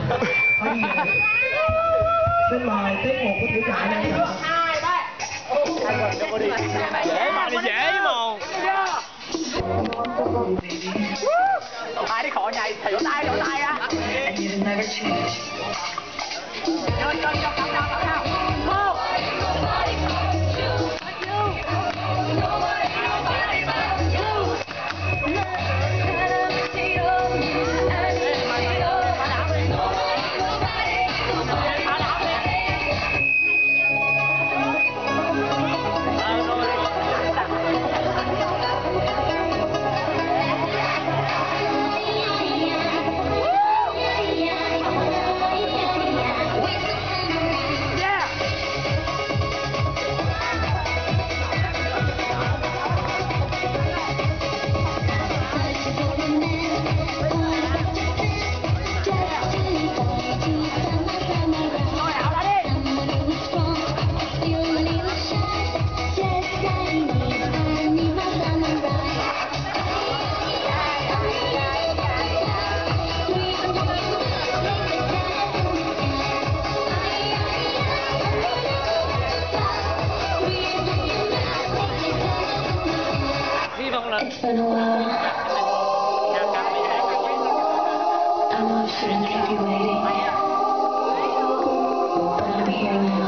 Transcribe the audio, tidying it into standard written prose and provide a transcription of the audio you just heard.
Xin mời tiết mục của tiểu trại này. Dễ mà đi dễ mà. Ai đi khỏi nhảy thì vỗ tay á. It's been a while. I know I shouldn't keep you waiting, but I'm here now.